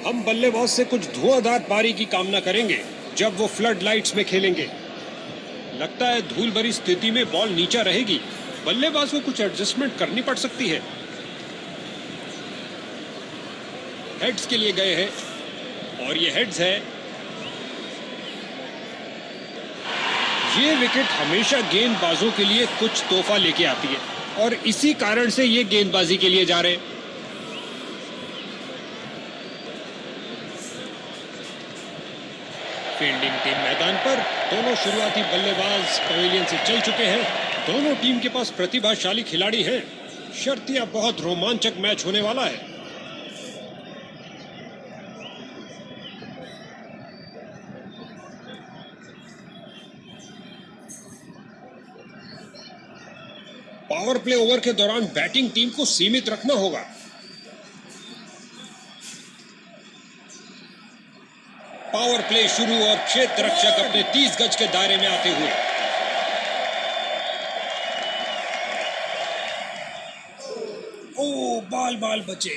हम बल्लेबाज से कुछ धुआंधार पारी की कामना करेंगे जब वो फ्लड लाइट्स में खेलेंगे। लगता है धूल भरी स्थिति में बॉल नीचा रहेगी, बल्लेबाज को कुछ एडजस्टमेंट करनी पड़ सकती है। हेड्स के लिए गए हैं और ये हेड्स है। ये विकेट हमेशा गेंदबाजों के लिए कुछ तोहफा लेके आती है और इसी कारण से ये गेंदबाजी के लिए जा रहे हैं। फील्डिंग टीम मैदान पर, दोनों शुरुआती बल्लेबाज पवेलियन से चल चुके हैं। दोनों टीम के पास प्रतिभाशाली खिलाड़ी हैं। शर्तिया बहुत रोमांचक मैच होने वाला है। पावर प्ले ओवर के दौरान बैटिंग टीम को सीमित रखना होगा। पावर प्ले शुरू और क्षेत्र रक्षक अपने 30 गज के दायरे में आते हुए। ओ, बाल बचे।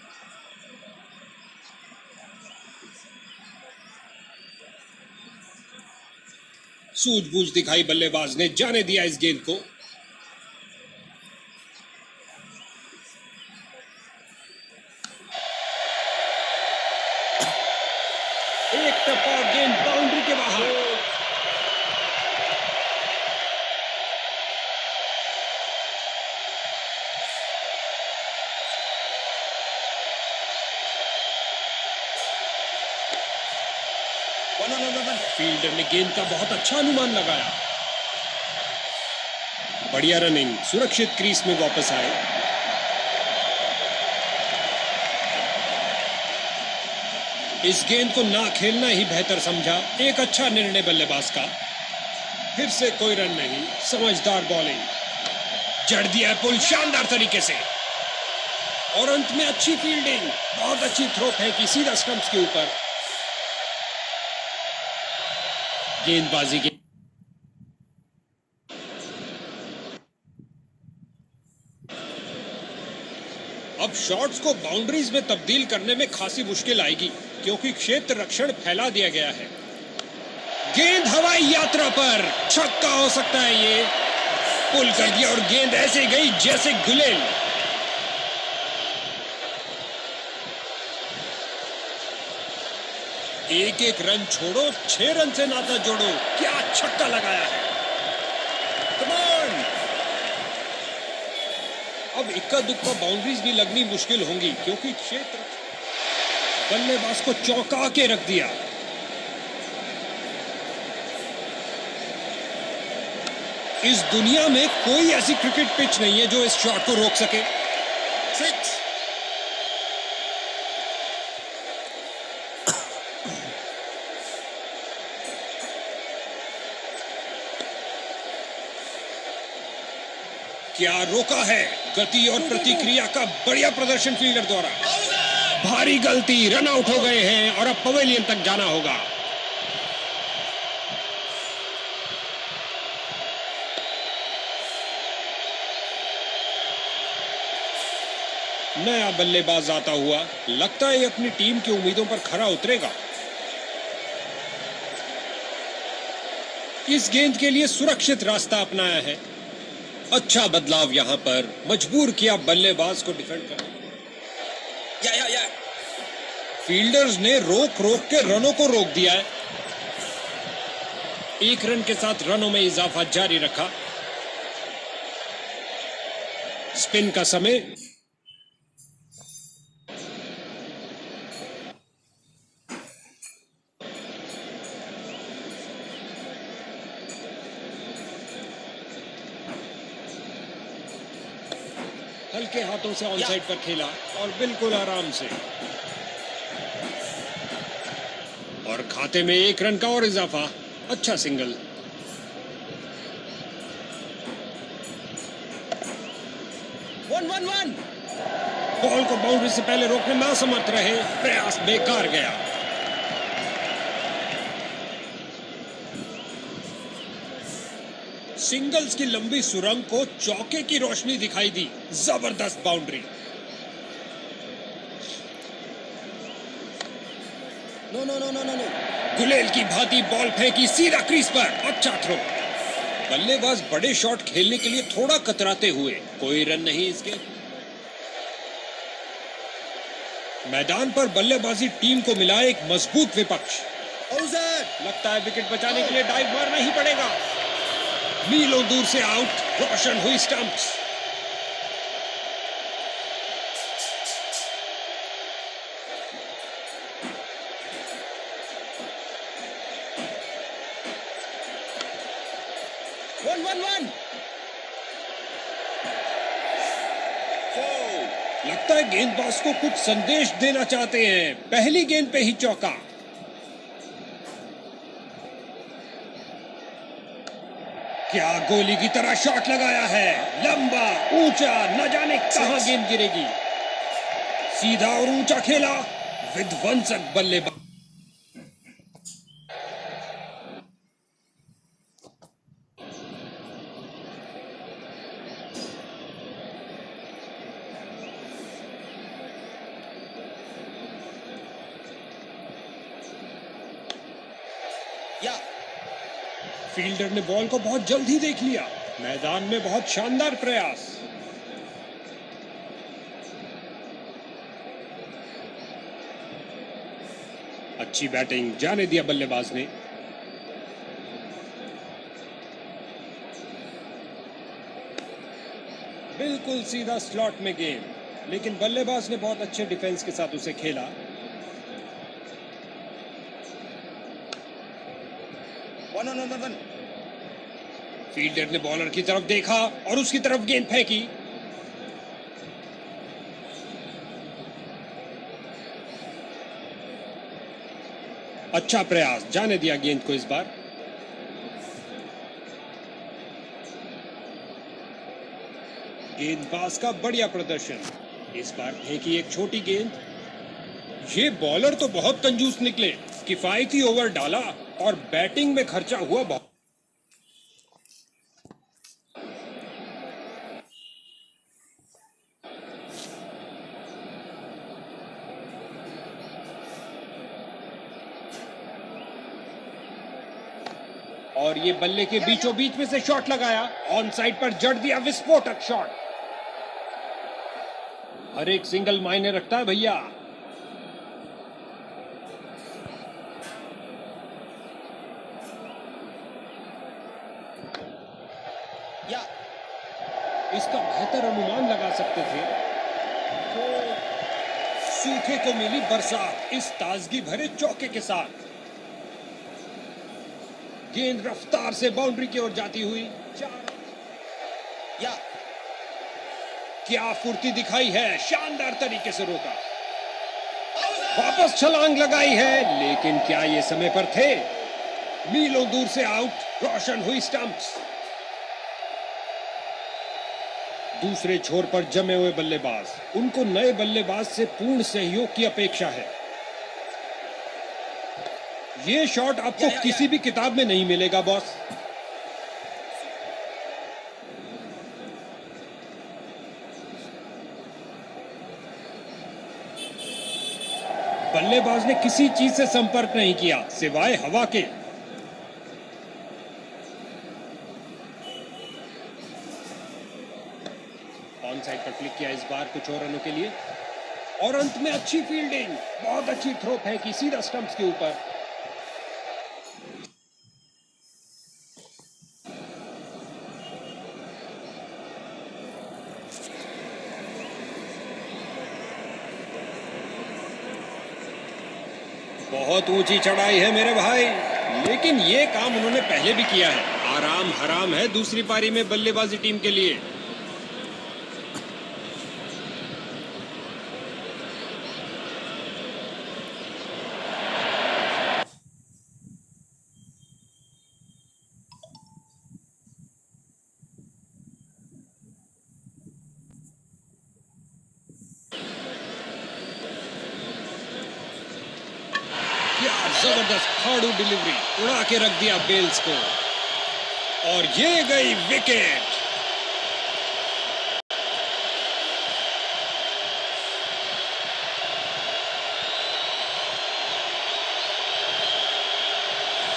सूझबूझ दिखाई बल्लेबाज ने, जाने दिया इस गेंद को। एक टप्पा गेंद बाउंड्री के बाहर। फील्डर ने गेंद का बहुत अच्छा अनुमान लगाया। बढ़िया रनिंग, सुरक्षित क्रीज में वापस आए। इस गेंद को ना खेलना ही बेहतर समझा। एक अच्छा निर्णय बल्लेबाज का। फिर से कोई रन नहीं, समझदार बॉलिंग। जड़ दिया पुल शानदार तरीके से और अंत में अच्छी फील्डिंग। बहुत अच्छी थ्रो फेंकी सीधा स्टंप्स के ऊपर। गेंदबाजी के अब शॉट्स को बाउंड्रीज में तब्दील करने में खासी मुश्किल आएगी क्योंकि क्षेत्र रक्षण फैला दिया गया है। गेंद हवाई यात्रा पर, छक्का हो सकता है ये। पुल कर दिया और गेंद ऐसे गई जैसे गुलेल। एक एक रन छोड़ो, 6 रन से नाता जोड़ो। क्या छक्का लगाया है। कमान। अब इक्का दुक्का बाउंड्रीज भी लगनी मुश्किल होंगी क्योंकि क्षेत्र बल्लेबाज को चौंका के रख दिया। इस दुनिया में कोई ऐसी क्रिकेट पिच नहीं है जो इस शॉट को रोक सके। 6। क्या रोका है। गति और प्रतिक्रिया का बढ़िया प्रदर्शन फील्डर द्वारा। भारी गलती, रन आउट हो गए हैं और अब पवेलियन तक जाना होगा। नया बल्लेबाज आता हुआ, लगता है अपनी टीम की उम्मीदों पर खरा उतरेगा। इस गेंद के लिए सुरक्षित रास्ता अपनाया है। अच्छा बदलाव यहां पर, मजबूर किया बल्लेबाज को डिफेंड करने। या। फील्डर्स ने रोक के रनों को रोक दिया है। 1 रन के साथ रनों में इजाफा जारी रखा। स्पिन का समय। हल्के हाथों से ऑन साइड पर खेला और बिल्कुल आराम से। और खाते में 1 रन का और इजाफा। अच्छा सिंगल। वन। बॉल को बाउंड्री से पहले रोकने में असमर्थ रहे। प्रयास बेकार गया। सिंगल्स की लंबी सुरंग को चौके की रोशनी दिखाई दी। जबरदस्त boundary. No no no no no no, गुलेल की भांति बॉल फेंकी सीधा क्रीज पर। अच्छा थ्रो। बल्लेबाज बड़े शॉट खेलने के लिए थोड़ा कतराते हुए। कोई रन नहीं इसके। मैदान पर बल्लेबाजी टीम को मिला एक मजबूत विपक्ष। लगता है विकेट बचाने के लिए डाइव मारना ही पड़ेगा। मीलों दूर से आउट, रोशन हुई स्टंप्स। लगता है गेंदबाज को कुछ संदेश देना चाहते हैं। पहली गेंद पे ही चौका। क्या गोली की तरह शॉट लगाया है, लंबा ऊंचा, न जाने कहां गेंद गिरेगी। सीधा और ऊंचा खेला, विध्वंसक बल्लेबाज। फील्डर ने बॉल को बहुत जल्दी देख लिया। मैदान में बहुत शानदार प्रयास। अच्छी बैटिंग, जाने दिया बल्लेबाज ने। बिल्कुल सीधा स्लॉट में गेंद, लेकिन बल्लेबाज ने बहुत अच्छे डिफेंस के साथ उसे खेला। फील्डर ने बॉलर की तरफ देखा और उसकी तरफ गेंद फेंकी। अच्छा प्रयास, जाने दिया गेंद को इस बार। गेंदबाज का बढ़िया प्रदर्शन। इस बार फेंकी एक छोटी गेंद। ये बॉलर तो बहुत कंजूस निकले। किफायती ओवर डाला और बैटिंग में खर्चा हुआ बहुत। और ये बल्ले के बीचों बीच में से शॉट लगाया। ऑन साइड पर जड़ दिया विस्फोटक शॉट। हर एक सिंगल मायने रखता है भैया। इसका बेहतर अनुमान लगा सकते थे। तो सूखे को मिली बरसात इस ताजगी भरे चौके के साथ। गेंद रफ्तार से बाउंड्री की ओर जाती हुई। क्या फुर्ती दिखाई है, शानदार तरीके से रोका। वापस छलांग लगाई है, लेकिन क्या ये समय पर थे। मीलों दूर से आउट, रोशन हुई स्टंप्स। दूसरे छोर पर जमे हुए बल्लेबाज। उनको नए बल्लेबाज से पूर्ण सहयोग की अपेक्षा है। ये शॉट आपको किसी भी किताब में नहीं मिलेगा बॉस। बल्लेबाज ने किसी चीज से संपर्क नहीं किया सिवाय हवा के। ऑन साइड पर क्लिक किया इस बार कुछ और रनों के लिए। और अंत में अच्छी फील्डिंग, बहुत अच्छी थ्रो फेंकी सीधा स्टंप्स के ऊपर। बहुत ऊंची चढ़ाई है मेरे भाई, लेकिन ये काम उन्होंने पहले भी किया है। आराम हराम है दूसरी पारी में बल्लेबाजी टीम के लिए। जबरदस्त फाड़ू डिलीवरी, उड़ा के रख दिया बेल्स को। और ये गई विकेट।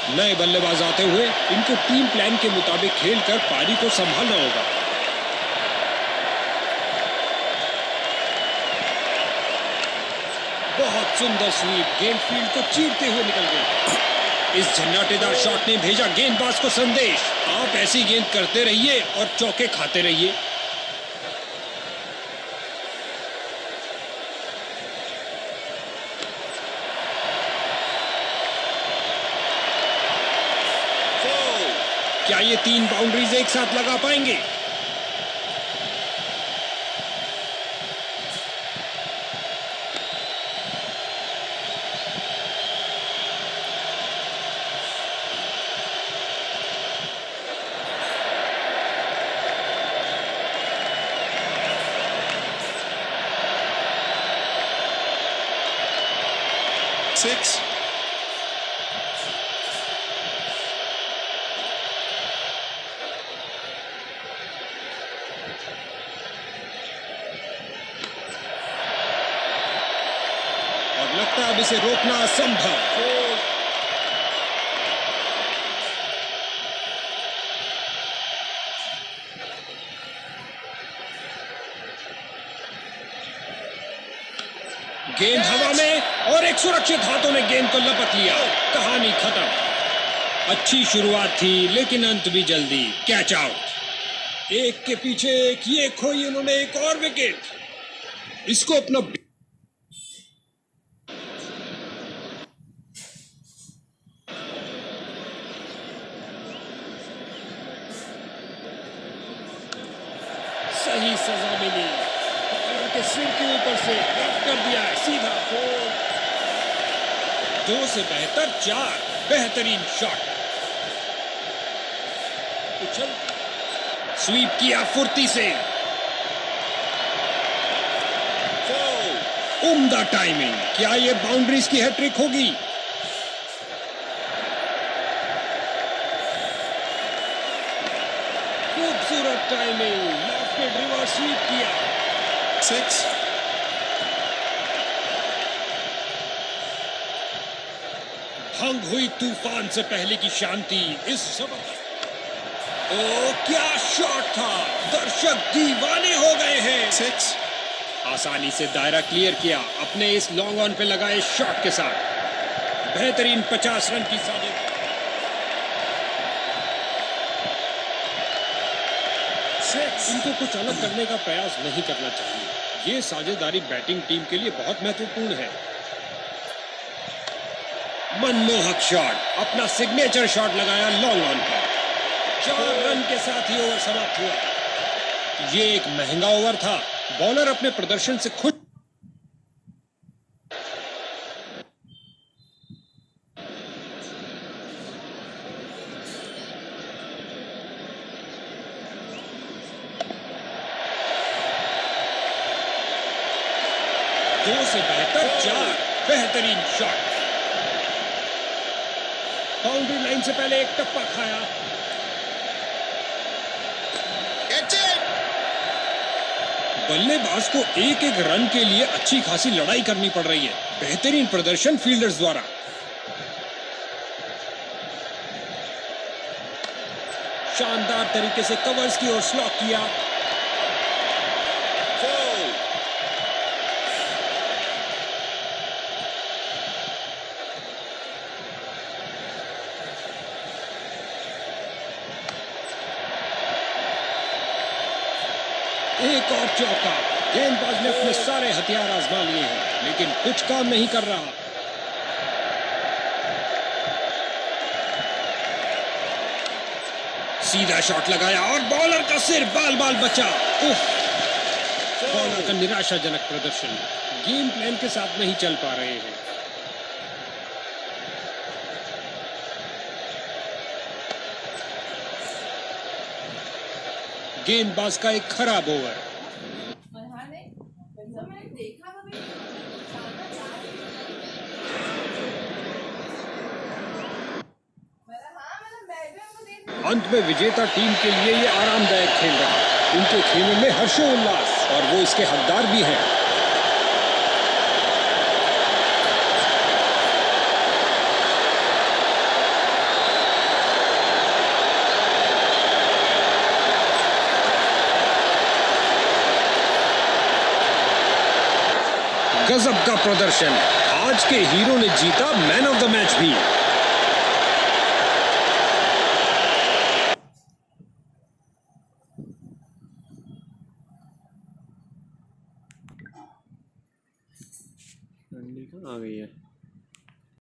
नए बल्लेबाज आते हुए इनको टीम प्लान के मुताबिक खेलकर पारी को संभालना होगा। बहुत सुंदर स्वीप, गेंद फील्ड को चीरते हुए निकल गई। इस झन्नाटेदार शॉट ने भेजा गेंदबाज को संदेश, आप ऐसी गेंद करते रहिए और चौके खाते रहिए। क्या ये 3 बाउंड्रीज एक साथ लगा पाएंगे? Six. और लगता है अब इसे रोकना असंभव। गेंद हवा में और एक सुरक्षित हाथों ने गेंद को लपक लिया। कहानी खत्म। अच्छी शुरुआत थी लेकिन अंत भी जल्दी। Catch out. एक के पीछे एक, ये खोई उन्होंने एक और विकेट। इसको अपना सही सजा मिली। बॉलर के सिर के ऊपर से रफ कर दिया है सीधा। 2 से बेहतर 4। बेहतरीन शॉट। उछल स्वीप किया फुर्ती से। उम्दा टाइमिंग। क्या ये बाउंड्रीज की हैट्रिक होगी? खूबसूरत टाइमिंग। लेफ्ट रिवर्स स्वीप किया। 6. भंग हुई तूफान से पहले की शांति। इस जबरदस्त ओ क्या शॉट था। दर्शक दीवाने हो गए हैं। 6. आसानी से दायरा क्लियर किया अपने इस लॉन्ग ऑन पे लगाए शॉट के साथ। बेहतरीन 50 रन की साझेदारी। 6। इनको कुछ अलग करने का प्रयास नहीं करना चाहिए। ये साझेदारी बैटिंग टीम के लिए बहुत महत्वपूर्ण है। मनमोहक शॉट, अपना सिग्नेचर शॉट लगाया लॉन्ग ऑन पर। 4 रन के साथ ही ओवर समाप्त हुआ। ये एक महंगा ओवर था। बॉलर अपने प्रदर्शन से खुश। दो से बेहतर 4। बेहतरीन शॉट। बाउंड्री लाइन से पहले एक टप्पा खाया। बल्लेबाज को एक एक रन के लिए अच्छी खासी लड़ाई करनी पड़ रही है। बेहतरीन प्रदर्शन फील्डर्स द्वारा। शानदार तरीके से कवर्स की ओर स्लॉक किया। एक और चौका। गेंदबाज ने अपने सारे हथियार आजमा लिए हैं लेकिन कुछ काम नहीं कर रहा। सीधा शॉट लगाया और बॉलर का सिर बाल बाल बचा। बॉलर का निराशाजनक प्रदर्शन। गेम प्लान के साथ नहीं चल पा रहे हैं। गेंदबाज का एक खराब ओवर। अंत में विजेता टीम के लिए ये आरामदायक खेल रहा। उनके खेल में हर्षोल्लास और वो इसके हकदार भी हैं। गजब का प्रदर्शन, आज के हीरो ने जीता मैन ऑफ द मैच भी। ठंडी कहाँ आ गई है।